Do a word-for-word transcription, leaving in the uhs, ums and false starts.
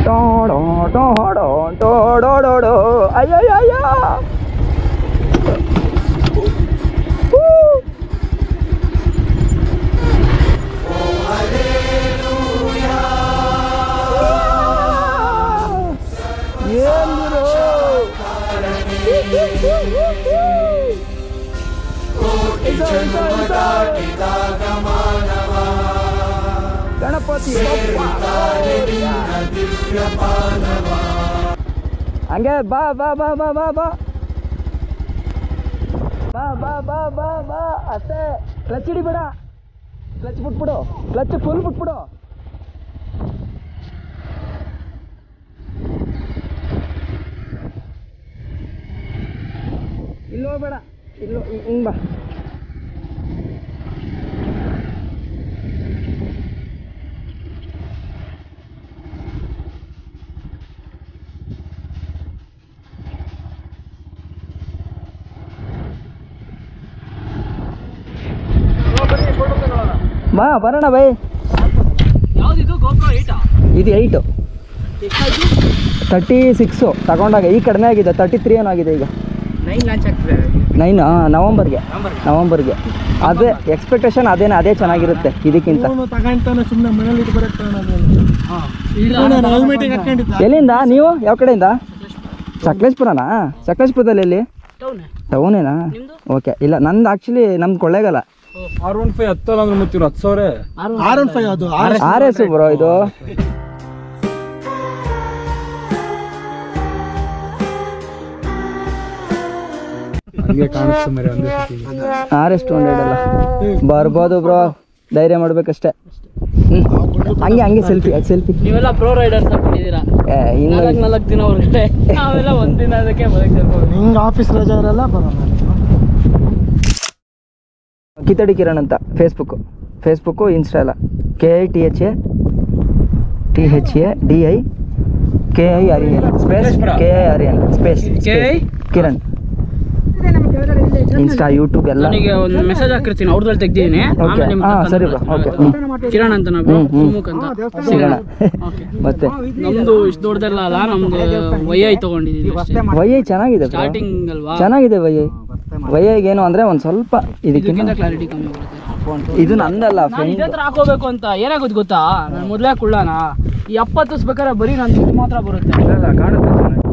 ಅಯ್ಯಯ್ಯಯ್ಯ ಗಣಪತಿ ಹಂಗೆ ಬಾ ಬಾ ಬಾ ಬಾ ಬಾ ಬಾ ಬಾ ಬಾ ಬಾ ಬಾ ಬಾ ಅಷ್ಟೇ ಕ್ಲಚ್ ಹಿಡಿಬೇಡ ಕ್ಲಚ್ ಬಿಟ್ಬಿಡು ಕ್ಲಚ್ ಫುಲ್ ಬಿಟ್ಬಿಡು ಇಲ್ಲಿ ಹೋಗ್ಬೇಡ ಇಲ್ಲೋ ಹಿಂಗ್ ಬಾ ಬಾ ಬರೋಣ ಬೈ ಯಾವ್ದಿದು ಗೋಪ್ರೋ ಏಯ್ಟಾ ಇದು ಏಯ್ಟು ತರ್ಟಿ ಸಿಕ್ಸು ತಗೊಂಡಾಗ ಈಗ ಕಡಿಮೆ ಆಗಿದೆ ತರ್ಟಿ ತ್ರೀ ಏನೋ ಆಗಿದೆ ಈಗ ನೈನ್ ಲಾಂಚ್ ಆಗ್ತದೆ ನೈನ್ ನವಂಬರ್ಗೆ ನವಂಬರ್ಗೆ ಅದೇ ಎಕ್ಸ್ಪೆಕ್ಟೇಷನ್ ಅದೇನೇ ಅದೇ ಚೆನ್ನಾಗಿರುತ್ತೆ ಇದಕ್ಕಿಂತ ತಗೊಂತಾನೆ ಸುಮ್ಮನೆ ಮನೇಲಿ ಇಟ್ಟು ಬರಕ್ಕೆ ಎಲ್ಲಿಂದ ನೀವು ಯಾವ ಕಡೆಯಿಂದ ಸಕಲೇಶ್ಪುರನಾ ಸಕಲೇಶ್ಪುರದಲ್ಲಿ ಎಲ್ಲಿ ಟೌನೇನಾ ಓಕೆ ಇಲ್ಲ ನಂದು ಆ್ಯಕ್ಚುಲಿ ನಮ್ದು ಕೊಳ್ಳೇಗಾಲ ಆರ್ ಒನ್ ಫೈವ್ ಹತ್ತಲ್ಲ ಅಂದ್ರೆ ಮತ್ತೆ ಹತ್ತು ಸಾವಿರ ಆರ್ ಒನ್ ಫೈವ್ ಅದು ಆರ್ ಎಸ್ ಬ್ರೋ ಇದು ಆರ್ ಎಸ್ ಟು ಹಂಡ್ರೆಡ್ ಅಲ್ಲ ಬರ್ಬೋದು ಬ್ರೋ ಧೈರ್ಯ ಮಾಡ್ಬೇಕಷ್ಟೇ ಹಂಗೆ ಹಂಗೆ ಸೆಲ್ಫಿ ಸೆಲ್ಫಿ ನೀವೆಲ್ಲ ಪ್ರೋ ರೈಡರ್ಸ್ ಹಾಕೊಂಡಿದ್ದೀರಾ ಇನ್ನು ನಾಲ್ಕು ನಾಲ್ಕು ದಿನ ಹೊರಗಡೆ ನಾವೆಲ್ಲ ಒಂದಿನ ಅದಕ್ಕೆ ಬದುಕಿರ್ಬೋದು ನಿಂಗೆ ಆಫೀಸ್ ರಜೆ ಇರಲ್ಲ ಬರೋಣ ಕಿತ್ತಡಿ ಕಿರಣ್ ಅಂತ ಫೇಸ್ಬುಕ್ಕು ಫೇಸ್ಬುಕ್ಕು ಇನ್ಸ್ಟಾ ಎಲ್ಲ K I T H A T H A D I K I R N space K I R N space Kiran insta YouTube ಎಲ್ಲ ನನಗೆ ಒಂದು ಮೆಸೇಜ್ ಹಾಕಿರ್ತೀನಿ ಅವ್ರದಲ್ಲಿ ತೆಗ್ದಿದ್ದೀನಿ ಹಾಂ ಸರಿ ಬ್ರೋ ಓಕೆ ಕಿರಣ್ ಅಂತ ನಾವು ಸುಮುಖ್ ಅಂತ ಸಿಗೋಣ ಮತ್ತೆ ನಮ್ದು ಇಷ್ಟು ದೊಡ್ಡದಲ್ಲ ಅಲ್ಲ ನಮ್ದು ವೈ ಐ ತಗೊಂಡಿದ್ದೀವಿ ವೈ ಐ ಚೆನ್ನಾಗಿದೆ ಸ್ಟಾರ್ಟಿಂಗ್ ಅಲ್ವಾ ಚೆನ್ನಾಗಿದೆ ವೈ ಐ ವೈ ಐಗೆ ಏನು ಅಂದರೆ ಒಂದು ಸ್ವಲ್ಪ ಇದಕ್ಕಿಂತ ಕ್ಲಾರಿಟಿ ಕಮ್ಮಿ ಬರುತ್ತೆ ಇದು ನಂದಲ್ಲ ಇದೇ ಥರ ಹಾಕೋಬೇಕು ಅಂತ ಏನಾಗುತ್ತೆ ಗೊತ್ತಾ ನಾನು ಮೊದಲೇ ಕುಳ್ಳಾನ ಈ ಎಪ್ಪತ್ತು ಬೇಕಾದ್ರೆ ಬರೀ ನಾನು ಮಾತ್ರ ಬರುತ್ತೆ ಕಾಣುತ್ತೆ